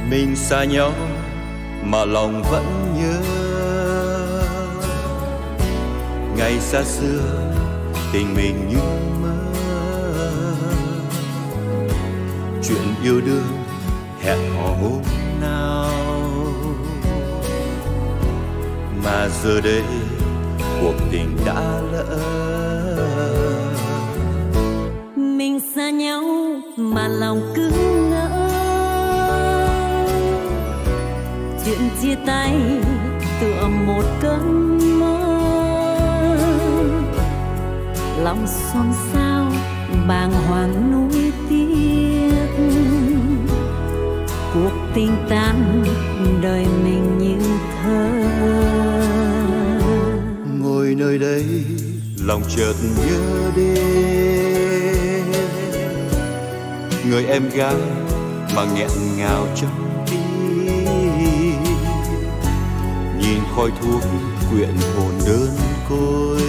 Mình xa nhau mà lòng vẫn nhớ ngày xa xưa tình mình như mơ. Chuyện yêu đương hẹn hò hôm nào mà giờ đây cuộc tình đã lỡ. Mình xa nhau mà lòng cứ ngỡ, chuyện chia tay tựa một cơn mơ. Lòng xôn xao bàng hoàng nuối tiếc, cuộc tình tan đời mình như thơ. Ngồi nơi đây lòng chợt nhớ đến người em gái mà nghẹn ngào trong tim. Nhìn khói thuốc quyện hồn đơn côi,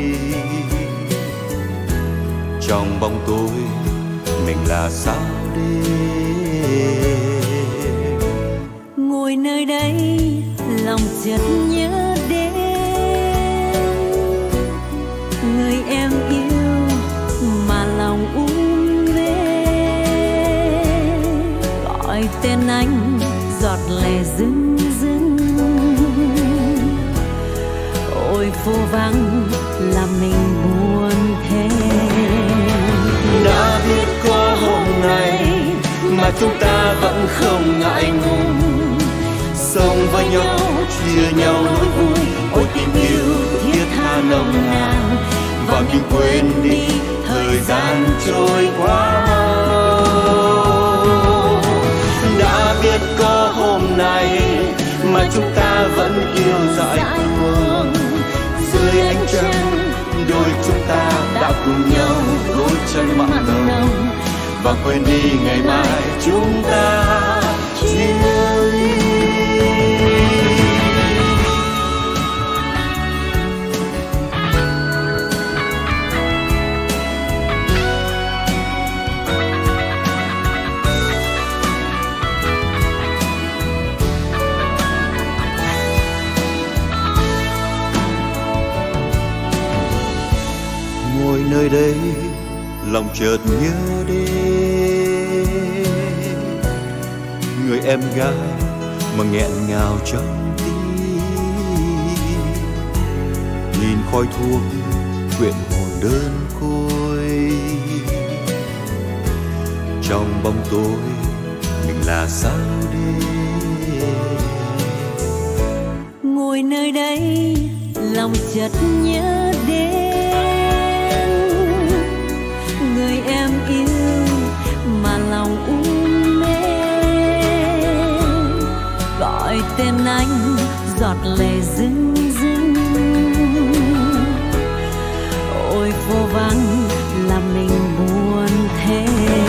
trong bóng tối mình là sao đêm. Ngồi nơi đây lòng chợt nhớ đến người em yêu mà lòng về, gọi tên anh giọt lệ rưng rưng. Ôi vô vắng làm mình buồn thế. Đã biết có hôm nay mà chúng ta vẫn không ngại ngùng, sống với nhau chia nhau nỗi vui. Ôi tình yêu thiết tha nồng nàn, và mình quên đi thời gian trôi qua mau. Đã biết có hôm nay mà chúng ta vẫn yêu dại cuồng, dưới ánh trăng đôi chúng ta đã cùng nhau đôi chân mặn nồng, và quên đi ngày mai chúng ta chia ly. Ngồi nơi đây lòng chợt nhớ đến người em gái mà nghẹn ngào trong tim. Nhìn khói thuốc quyện hồn đơn côi, trong bóng tối mình là sao đêm. Ngồi nơi đây lòng chợt nhớ đến người em yêu mà lòng mê, gọi tên anh giọt lệ rưng rưng. Ôi vô vắng làm mình buồn thế.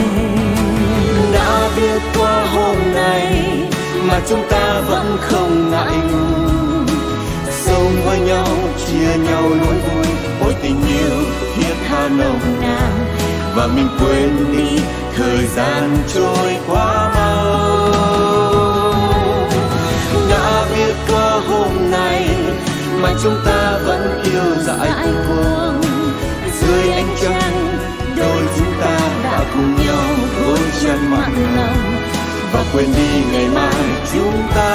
Đã biết qua hôm nay mà chúng ta vẫn không ngại ngùng, sống với nhau chia nhau nỗi vui. Ôi tình yêu thiết tha nồng nàn, và mình quên đi thời gian trôi qua mau. Đã biết có hôm nay mà chúng ta vẫn yêu dại cuồng, dưới ánh trăng đôi chúng ta đã cùng nhau đôi chân mặn nồng, và quên đi ngày mai chúng ta